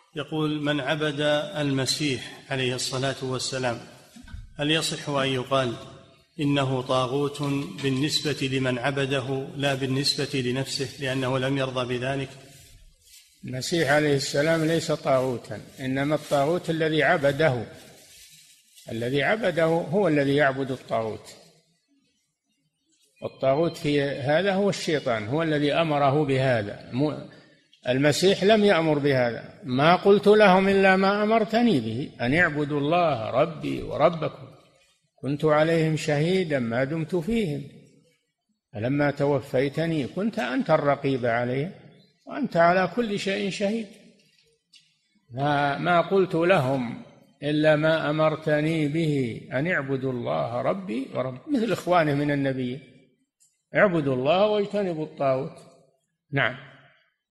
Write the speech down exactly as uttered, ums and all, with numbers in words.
يقول: من عبد المسيح عليه الصلاة والسلام هل يصح أن يقال إنه طاغوت بالنسبة لمن عبده لا بالنسبة لنفسه لأنه لم يرضى بذلك؟ المسيح عليه السلام ليس طاغوتا، إنما الطاغوت الذي عبده، الذي عبده هو الذي يعبد الطاغوت. الطاغوت في هذا هو الشيطان، هو الذي أمره بهذا. المسيح لم يأمر بهذا: ما قلت لهم إلا ما أمرتني به أن اعبدوا الله ربي وربكم كنت عليهم شهيدا ما دمت فيهم فلما توفيتني كنت أنت الرقيب عليهم وأنت على كل شيء شهيد. ما قلت لهم إلا ما أمرتني به أن اعبدوا الله ربي ورب، مثل إخوانه من النبي: اعبدوا الله واجتنبوا الطاغوت. نعم.